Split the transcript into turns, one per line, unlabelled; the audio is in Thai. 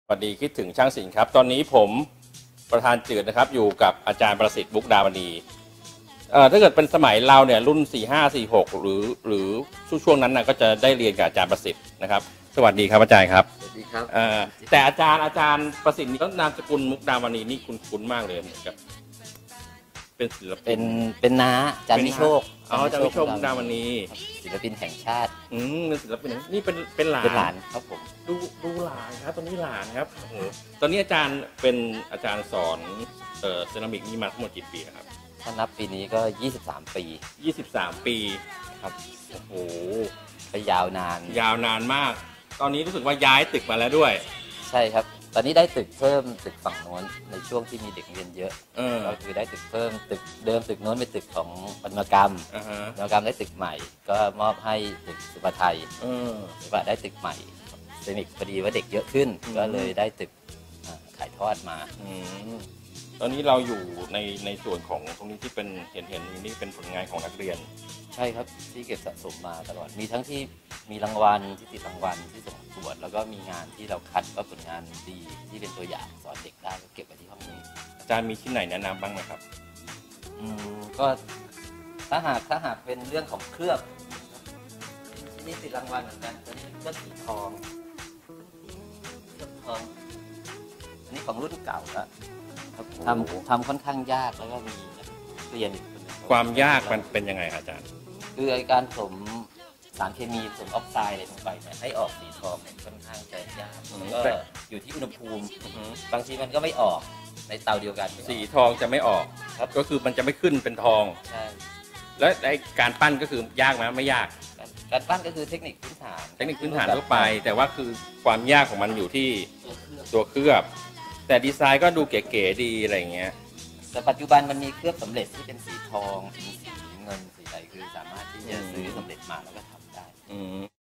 สวัสดีคิดถึงช่างศิลป์ครับตอนนี้ผมประธานจืดนะครับอยู่กับอาจารย์ประสิทธิ์มุกดาวดีถ้าเกิดเป็นสมัยเราเนี่ยรุ่น4546หรือช่วงนั้นนะก็จะได้เรียนกับอาจารย์ประสิทธิ์นะครับสวัสดีครับอาจารย์ครับ
สวัสดีครับ
แต่อาจารย์ประสิทธิ์นี่ก็นามสกุลมุกดาวดีนี่คุ้นมากเลยเหมือนกับเป็นศิลปิน
เป็นน้าอาจารย์วิโชค
อาจารย์วิโชคมุกดาวดี
ศิลปินแห่งชาติ
เป็นศิลปินนี่เป็นหลาน
ครับผม
ดูหลานครับตอนนี้หลานครับโอ้โหตอนนี้อาจารย์เป็นอาจารย์สอนเซรามิกนี่มาทั้งหมดกี่ปีครับ
ถ้านับปีนี้ก็23 ปี
23 ปี
ครับ
โอ้โห
ไปยาวน
านมากตอนนี้รู้สึกว่าย้ายตึกมาแล้วด้วย
ใช่ครับตอนนี้ได้ตึกเพิ่มตึกฝั่งโน้นในช่วงที่มีเด็กเรียนเยอะก็คือได้ตึกเพิ่มตึกเดิมตึกโน้นเป็นตึกของปฏิมากรรมได้ตึกใหม่ก็มอบให้ตึกสุภาไทยสุภาได้ตึกใหม่เซนิกพอดีว่าเด็กเยอะขึ้นก็เลยได้ตึกขายทอดมา
ตอนนี้เราอยู่ในส่วนของตรงนี้ที่เป็นเห็นนี่เป็นผลงานของนักเรียน
ใช่ครับที่เก็บสะสมมาตลอดมีทั้งที่มีรางวัลที่ติดรางวัลที่ส่งประกวดแล้วก็มีงานที่เราคัดว่าผลงานดีที่เป็นตัวอย่างสอนเด็กได้ก็เก็บไว้ที่ห้องนี้
อาจารย์มีที่ไหนแนะนำบ้างไหมครับ
ก็ถ้าหากเป็นเรื่องของเคลือบนี่ติดรางวัลเหมือนกันตัวนี้ก็สีทองอันนี้ของรุ่นเก่าแล้วทำค่อนข้างยากแล้วก็มีเรียนอีก
ความยากมันเป็นยังไงอาจารย์
คือการผสมสารเคมีผสมออกไซด์อะไรลงไปเนี่ยให้ออกสีทองเนี่ยค่อนข้างจะยากก็อยู่ที่อุณหภูมิบางทีมันก็ไม่ออกในเตาเดียวกัน
สีทองจะไม่ออกครับก็คือมันจะไม่ขึ้นเป็นทอง
ใช่
แล้วการปั้นก็คือยากไหมไม่ยาก
การปั้นก็คือเทคนิคพื้นฐาน
ทั่วไปแต่ว่าคือความยากของมันอยู่ที่ตัวเคลือบแต่ดีไซน์ก็ดูเก๋ๆดีอะไรเงี้ย
แต่ปัจจุบันมันมีเคลือบสำเร็จที่เป็นสีทองสีเงินสีอะไรคือสามารถที่จะซื้อสำเร็จมาแล้วก็ทำได้